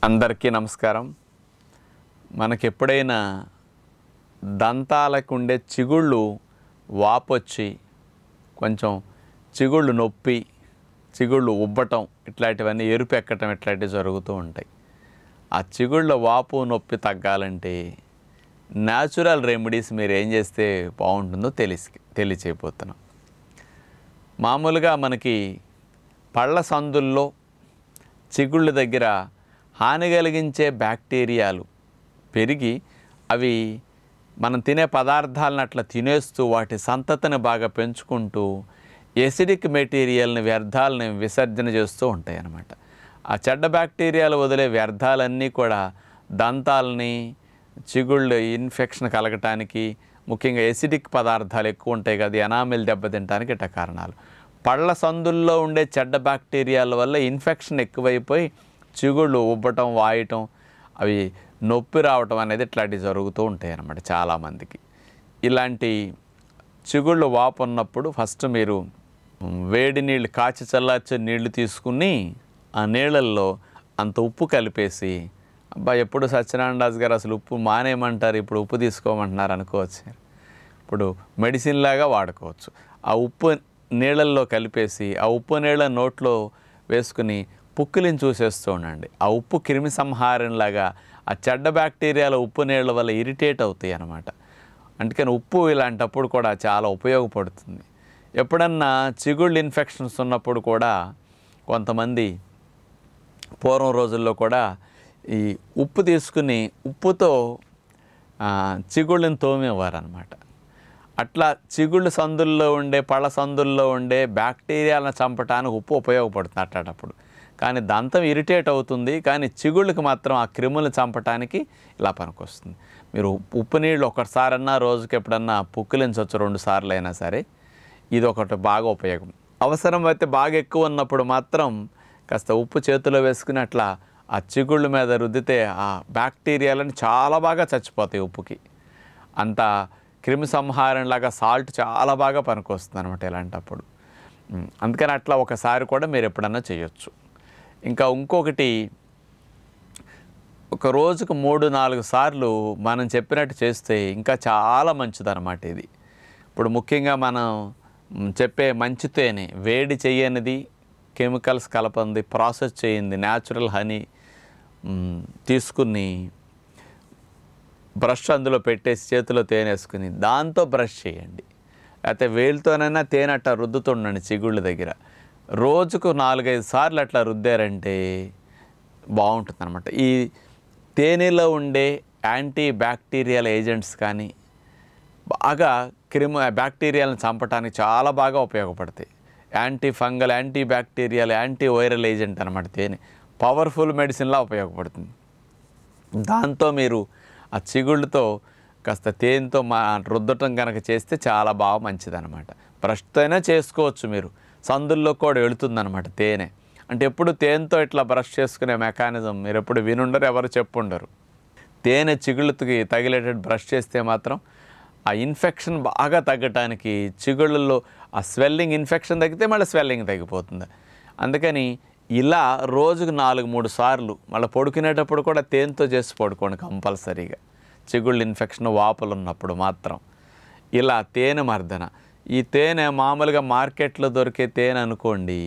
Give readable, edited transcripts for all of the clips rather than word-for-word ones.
అందరికీ నమస్కారం. మనకి ఎప్పుడైనా దంతాలకు ఉండే చిగుళ్ళు వాపొచ్చి కొంచెం చిగుళ్ళు నొప్పి, చిగుళ్ళు ఉబ్బటం, ఇట్లాంటివన్నీ ఎరుపు ఎక్కటం ఇట్లాంటివి జరుగుతూ ఉంటాయి. ఆ చిగుళ్ళ వాపు నొప్పి తగ్గాలంటే న్యాచురల్ రెమెడీస్ మీరు ఏం చేస్తే బాగుంటుందో తెలియచేయబోతున్నాం. మామూలుగా మనకి పళ్ళ సందుల్లో చిగుళ్ళ దగ్గర హాని కలిగించే బ్యాక్టీరియాలు పెరిగి అవి మనం తినే పదార్థాలను అట్లా తినేస్తూ వాటి సంతతిని బాగా పెంచుకుంటూ ఎసిడిక్ మెటీరియల్ని, వ్యర్థాలని విసర్జన చేస్తూ ఉంటాయి అన్నమాట. ఆ చెడ్డ బ్యాక్టీరియాలు వదిలే వ్యర్థాలన్నీ కూడా దంతాలని, చిగుళ్ళు ఇన్ఫెక్షన్ కలగటానికి, ముఖ్యంగా ఎసిడిక్ పదార్థాలు ఎక్కువ ఉంటాయి కదా, ఎనామెల్ దెబ్బతింటానికి ఇట్లా కారణాలు. పళ్ళ సందుల్లో ఉండే చెడ్డ బ్యాక్టీరియాల వల్ల ఇన్ఫెక్షన్ ఎక్కువైపోయి చిగుళ్ళు ఉబ్బటం, వాయటం, అవి నొప్పి రావటం అనేది ఇట్లాంటివి జరుగుతూ ఉంటాయి అన్నమాట చాలామందికి. ఇలాంటి చిగుళ్ళు వాపు ఉన్నప్పుడు ఫస్ట్ మీరు వేడి నీళ్ళు, కాచి చల్లార్చే నీళ్లు తీసుకుని ఆ నీళ్ళల్లో అంత ఉప్పు కలిపేసి, ఎప్పుడు సత్యనారాయణ రాజు గారు అసలు ఉప్పు మానేయమంటారు, ఇప్పుడు ఉప్పు తీసుకోమంటున్నారు అనుకోవచ్చు. ఇప్పుడు మెడిసిన్ లాగా వాడుకోవచ్చు. ఆ ఉప్పు నీళ్ళల్లో కలిపేసి ఆ ఉప్పు నీళ్ళ నోట్లో వేసుకుని పుక్కిలిని చూసేస్తూ ఉండండి. ఆ ఉప్పు క్రిమి సంహారంలాగా ఆ చెడ్డ బ్యాక్టీరియాల ఉప్పు నీళ్ళ వల్ల ఇరిటేట్ అవుతాయి అన్నమాట. అందుకని ఉప్పు ఇలాంటప్పుడు కూడా చాలా ఉపయోగపడుతుంది. ఎప్పుడన్నా చిగుళ్ళు ఇన్ఫెక్షన్స్ ఉన్నప్పుడు కూడా కొంతమంది పూర్వం రోజుల్లో కూడా ఈ ఉప్పు తీసుకుని ఉప్పుతో చిగుళ్ళని తోమేవారు అన్నమాట. అట్లా చిగుళ్ళు సందుల్లో ఉండే, పళ్ళ సందుల్లో ఉండే బ్యాక్టీరియాలను చంపడానికి ఉప్పు ఉపయోగపడుతుంది అట్లాంటప్పుడు. కానీ దంతం ఇరిటేట్ అవుతుంది, కానీ చిగుళ్ళకి మాత్రం ఆ క్రిములను చంపటానికి ఇలా పనికొస్తుంది. మీరు ఉప్పు నీళ్ళు ఒకసారన్నా రోజుకి ఎప్పుడన్నా పుక్కిలించవచ్చు, 2 సార్లు అయినా సరే. ఇది ఒకటి బాగా ఉపయోగం. అవసరం అయితే బాగా ఎక్కువ ఉన్నప్పుడు మాత్రం కాస్త ఉప్పు చేతిలో వేసుకుని అట్లా ఆ చిగుళ్ళ మీద రుద్దితే ఆ బ్యాక్టీరియాలను చాలా బాగా చచ్చిపోతాయి ఉప్పుకి. అంత క్రిమి సంహారంలాగా సాల్ట్ చాలా బాగా పనికొస్తుంది అనమాట ఇలాంటప్పుడు. అందుకని అట్లా ఒకసారి కూడా మీరు ఎప్పుడన్నా చేయొచ్చు. ఇంకా ఇంకొకటి, ఒక రోజుకు 3-4 సార్లు మనం చెప్పినట్టు చేస్తే ఇంకా చాలా మంచిదన్నమాట ఇది. ఇప్పుడు ముఖ్యంగా మనం చెప్పే మంచి తేనె, వేడి చేయనిది, కెమికల్స్ కలపంది, ప్రాసెస్ చేయింది న్యాచురల్ హనీ తీసుకుని బ్రష్ అందులో పెట్టేసి చేతిలో తేనె వేసుకుని దాంతో బ్రష్ చేయండి. లేకపోతే వేలుతోనైనా తేనె అట్లా రుద్దుతుండండి చిగుళ్ళ దగ్గర. రోజుకు 4-5 సార్లు అట్లా రుద్దారంటే బాగుంటుంది అనమాట. ఈ తేనెలో ఉండే యాంటీ బ్యాక్టీరియల్ ఏజెంట్స్ కానీ బాగా బ్యాక్టీరియాలను చంపడానికి చాలా బాగా ఉపయోగపడతాయి. Anti fungal, anti bacterial, anti viral agent అనమాట తేనె. పవర్ఫుల్ మెడిసిన్లా ఉపయోగపడుతుంది. దాంతో మీరు ఆ చిగుళ్ళతో కాస్త తేనెతో రుద్దటం కనుక చేస్తే చాలా బాగా మంచిదన్నమాట. బ్రష్తో అయినా చేసుకోవచ్చు మీరు, సందుల్లో కూడా వెళుతుందన్నమాట తేనె. అంటే ఎప్పుడు తేనెతో ఇట్లా బ్రష్ చేసుకునే మెకానిజం మీరు ఎప్పుడు వినుండరు, ఎవరు చెప్పుండరు. తేనె చిగుళ్ళకి తగిలేటట్టు బ్రష్ చేస్తే మాత్రం ఆ ఇన్ఫెక్షన్ బాగా తగ్గటానికి, చిగుళ్ళల్లో ఆ స్వెల్లింగ్, ఇన్ఫెక్షన్ తగ్గితే మళ్ళీ స్వెల్లింగ్ తగ్గిపోతుంది. అందుకని ఇలా రోజుకు 4-3 సార్లు, మళ్ళీ పడుకునేటప్పుడు కూడా తేనెతో చేసి పడుకోండి కంపల్సరీగా. చిగుళ్ళు ఇన్ఫెక్షన్, వాపులు ఉన్నప్పుడు మాత్రం ఇలా తేనె మర్దన. ఈ తేనె మామూలుగా మార్కెట్లో దొరికే తేనె అనుకోండి,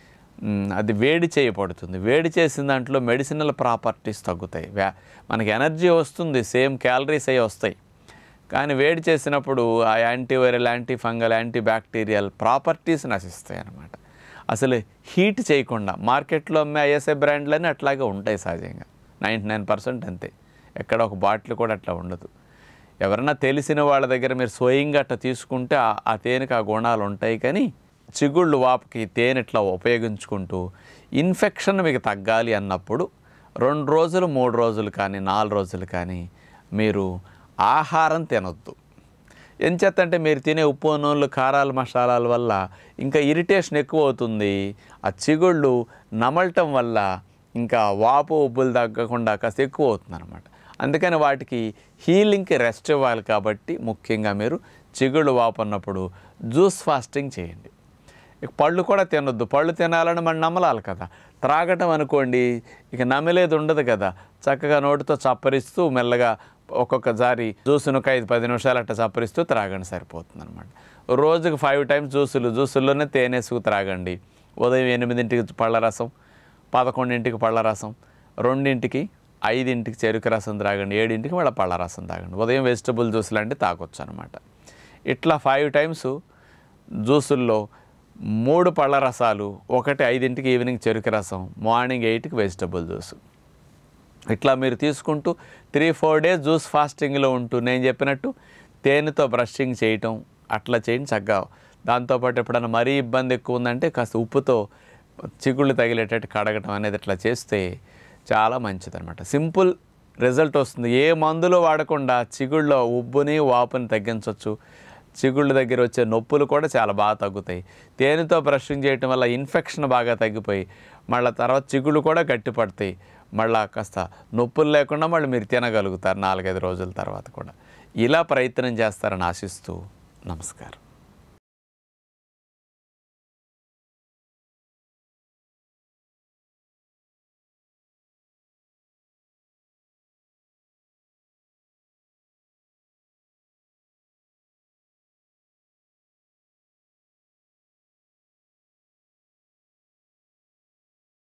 అది వేడి చేయబడుతుంది. వేడి చేసిన దాంట్లో మెడిసినల్ ప్రాపర్టీస్ తగ్గుతాయి, మనకి ఎనర్జీ వస్తుంది, సేమ్ క్యాలరీస్ అవి వస్తాయి. కానీ వేడి చేసినప్పుడు ఆ antiviral, anti fungal, anti bacterial properties నశిస్తాయి అన్నమాట. అసలు హీట్ చేయకుండా మార్కెట్లో అమ్మే ఐఎస్ఐ బ్రాండ్లన్నీ అట్లాగే ఉంటాయి సహజంగా, 99% అంతే. ఎక్కడ ఒక బాటిల్ కూడా అట్లా ఉండదు. ఎవరన్నా తెలిసిన వాళ్ళ దగ్గర మీరు స్వయంగా అట్లా తీసుకుంటే ఆ తేనెకి ఆ గుణాలు ఉంటాయి. కానీ చిగుళ్ళు వాపుకి తేనె ఇట్లా ఉపయోగించుకుంటూ ఇన్ఫెక్షన్ మీకు తగ్గాలి అన్నప్పుడు 2 రోజులు, 3 రోజులు కానీ 4 రోజులు కానీ మీరు ఆహారం తినొద్దు. ఎంచేతంటే మీరు తినే ఉప్పు, నూనెలు, కారాలు, మసాలాల వల్ల ఇంకా ఇరిటేషన్ ఎక్కువ అవుతుంది. ఆ చిగుళ్ళు నమలటం వల్ల ఇంకా వాపు, ఉబ్బులు తగ్గకుండా కాస్త ఎక్కువ అవుతుంది అనమాట. అందుకని వాటికి హీలింగ్కి రెస్ట్ ఇవ్వాలి. కాబట్టి ముఖ్యంగా మీరు చిగుళ్ళు వాపు ఉన్నప్పుడు జ్యూస్ ఫాస్టింగ్ చేయండి. పళ్ళు కూడా తినొద్దు. పళ్ళు తినాలని మనం నమ్మలాలి కదా. త్రాగటం అనుకోండి ఇక నమిలేది ఉండదు కదా, చక్కగా నోటితో చప్పరిస్తూ మెల్లగా ఒక్కొక్కసారి జ్యూస్ను ఒక 5-10 నిమిషాలు అట్లా చప్పరిస్తూ త్రాగండి, సరిపోతుంది అనమాట. రోజుకు 5 టైమ్స్ జ్యూసుల్లోనే తేనెసుకు త్రాగండి. ఉదయం 8ంటికి పళ్ళరసం, 11ంటికి పళ్ళరసం, 2ంటికి 5ంటికి చెరుకు రసం త్రాగండి, 7ంటికి మళ్ళీ పళ్ళరసం తాగండి. ఉదయం వెజిటబుల్ జ్యూసులు అంటే తాగొచ్చు అనమాట. ఇట్లా 5 టైమ్స్ జ్యూసుల్లో 3 పళ్ళ రసాలు, ఒకటి 5ంటికి ఈవినింగ్ చెరుకు రసం, మార్నింగ్ 8కి వెజిటబుల్ జ్యూసు. ఇట్లా మీరు తీసుకుంటూ 3-4 డేస్ జ్యూస్ ఫాస్టింగ్లో ఉంటూ నేను చెప్పినట్టు తేనెతో బ్రషింగ్ చేయటం అట్లా చేయండి చక్కగా. దాంతోపాటు ఎప్పుడైనా మరీ ఇబ్బంది ఎక్కువ ఉందంటే కాస్త ఉప్పుతో చిగుళ్ళు తగిలేటట్టు కడగటం అనేది ఇట్లా చేస్తే చాలా మంచిదన్నమాట. సింపుల్ రిజల్ట్ వస్తుంది. ఏ మందులు వాడకుండా చిగుళ్ళలో ఉబ్బుని వాపుని తగ్గించవచ్చు. చిగుళ్ళ దగ్గర వచ్చే నొప్పులు కూడా చాలా బాగా తగ్గుతాయి. తేనెతో బ్రషింగ్ చేయటం వల్ల ఇన్ఫెక్షన్ బాగా తగ్గిపోయి మళ్ళీ తర్వాత చిగుళ్ళు కూడా గట్టిపడతాయి. మళ్ళీ కాస్త నొప్పులు లేకుండా మళ్ళీ మీరు తినగలుగుతారు 4-5 రోజుల తర్వాత కూడా. ఇలా ప్రయత్నం చేస్తారని ఆశిస్తూ నమస్కారం.